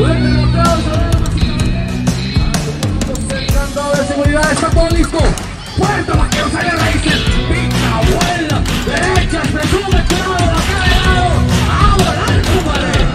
Fuerte el aplauso, cercando de seguridad, está todo listo. Fuerte vaquero, sale raíces, pica, vuela, derechas, presume, cuidado, acá de lado, a volar, compadre.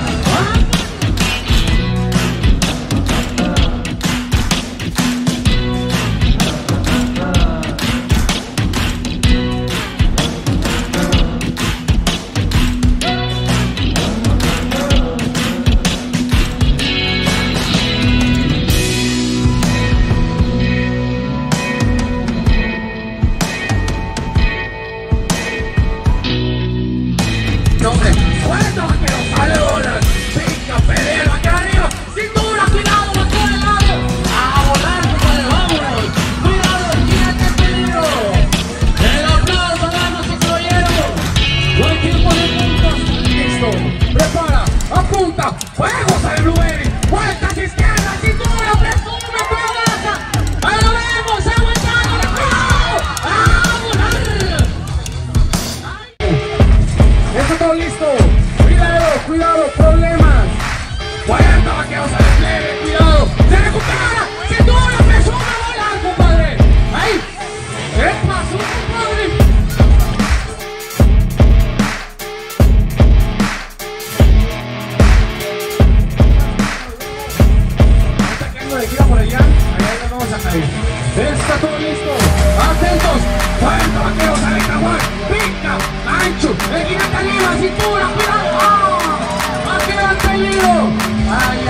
Está todo listo, atentos, fuerte vaquero, sale jaguar, pica, ancho, el gigante arriba, cintura, cuidado, vaquero al peligro, ay,